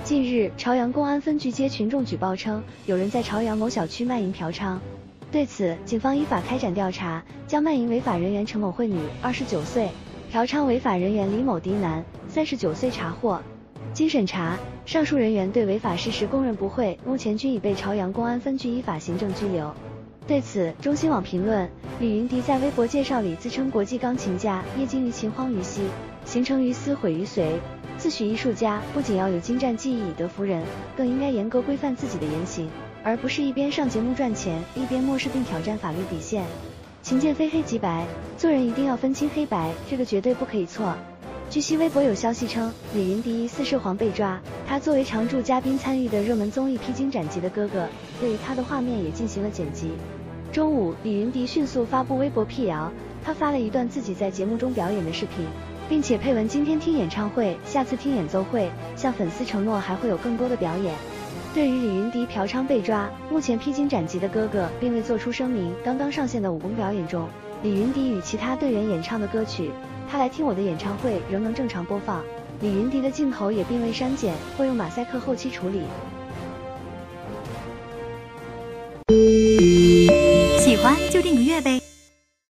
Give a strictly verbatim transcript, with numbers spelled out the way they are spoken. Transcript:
近日，朝阳公安分局接群众举报称，有人在朝阳某小区卖淫嫖娼。对此，警方依法开展调查，将卖淫违法人员陈某慧女，二十九岁，嫖娼违法人员李某迪男，三十九岁查获。经审查，上述人员对违法事实供认不讳，目前均已被朝阳公安分局依法行政拘留。对此，中新网评论，李云迪在微博介绍里自称国际钢琴家，业精于琴，荒于嬉，行成于思，毁于随。自诩艺术家，不仅要有精湛技艺以德服人，更应该严格规范自己的言行，而不是一边上节目赚钱，一边漠视并挑战法律底线。琴键非黑即白，做人一定要分清黑白，这个绝对不可以错。据悉，微博有消息称，李云迪疑似涉黄被抓，他作为常驻嘉宾参与的热门综艺《披荆斩棘的哥哥》，对于他的画面也进行了剪辑。中午，李云迪迅速发布微博辟谣，他发了一段自己在节目中表演的视频，并且配文今天听演唱会，下次听演奏会，向粉丝承诺还会有更多的表演。对于李云迪嫖娼被抓，目前披荆斩棘的哥哥并未做出声明。刚刚上线的武功表演中，李云迪与其他队员演唱的歌曲《他来听我的演唱会》仍能正常播放，李云迪的镜头也并未删减，或用马赛克后期处理。 喜欢就订个阅呗。